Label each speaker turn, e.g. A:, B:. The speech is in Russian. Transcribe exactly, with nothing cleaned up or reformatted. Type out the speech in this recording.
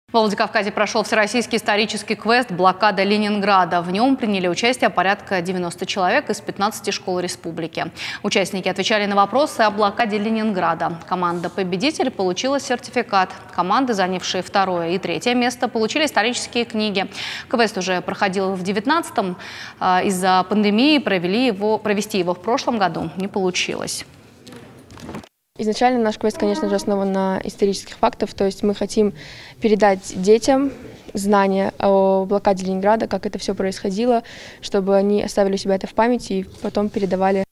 A: В Владикавказе прошел всероссийский исторический квест «Блокада Ленинграда». В нем приняли участие порядка девяноста человек из пятнадцати школ республики. Участники отвечали на вопросы о блокаде Ленинграда. Команда-победитель получила сертификат. Команды, занявшие второе и третье место, получили исторические книги. Квест уже проходил в девятнадцатом. Из-за пандемии провели его, провести его в прошлом году не получилось.
B: Изначально наш квест, конечно же, основан на исторических фактах, то есть мы хотим передать детям знания о блокаде Ленинграда, как это все происходило, чтобы они оставили у себя это в памяти и потом передавали